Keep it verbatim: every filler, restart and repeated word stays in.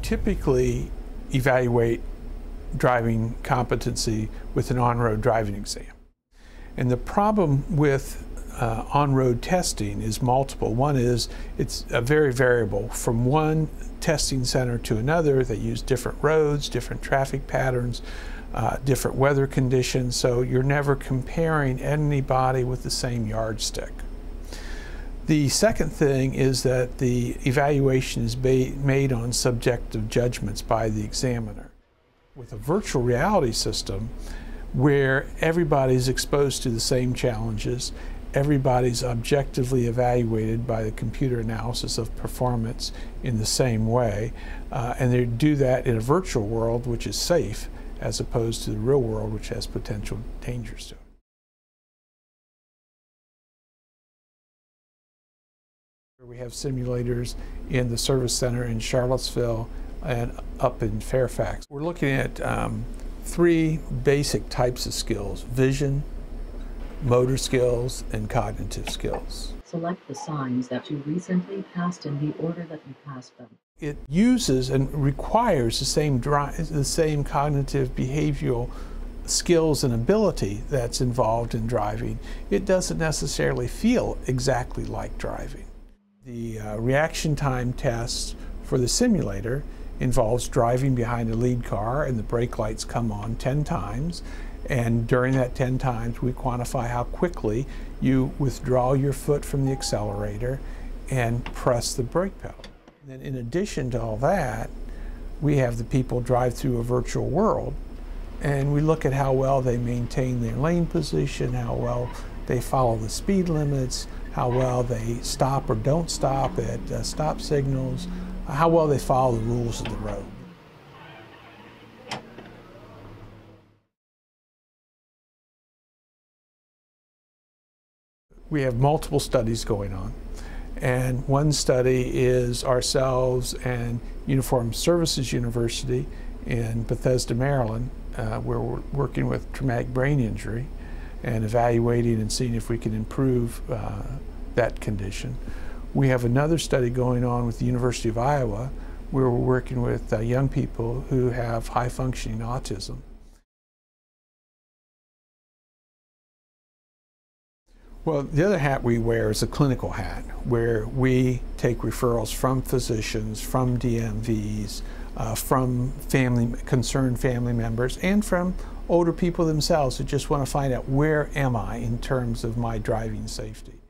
typically evaluate driving competency with an on-road driving exam. And the problem with uh, on-road testing is multiple. One is it's a very variable from one testing center to another. They use different roads, different traffic patterns, uh, different weather conditions, so you're never comparing anybody with the same yardstick. The second thing is that the evaluation is made on subjective judgments by the examiner. With a virtual reality system where everybody's exposed to the same challenges, everybody's objectively evaluated by the computer analysis of performance in the same way, uh, and they do that in a virtual world which is safe as opposed to the real world which has potential dangers to it. We have simulators in the service center in Charlottesville and up in Fairfax. We're looking at um, three basic types of skills: vision, motor skills, and cognitive skills. Select the signs that you recently passed in the order that you passed them. It uses and requires the same drive, the same cognitive behavioral skills and ability that's involved in driving. It doesn't necessarily feel exactly like driving. The uh, reaction time test for the simulator involves driving behind a lead car and the brake lights come on ten times, and during that ten times we quantify how quickly you withdraw your foot from the accelerator and press the brake pedal. And then in addition to all that, we have the people drive through a virtual world and we look at how well they maintain their lane position, how well they follow the speed limits, how well they stop or don't stop at uh, stop signals, how well they follow the rules of the road. We have multiple studies going on, and one study is ourselves and Uniformed Services University in Bethesda, Maryland, uh, where we're working with traumatic brain injury and evaluating and seeing if we can improve uh, that condition. We have another study going on with the University of Iowa where we're working with uh, young people who have high-functioning autism. Well, the other hat we wear is a clinical hat, where we take referrals from physicians, from D M Vs, uh, from family, concerned family members, and from older people themselves who just want to find out, where am I in terms of my driving safety?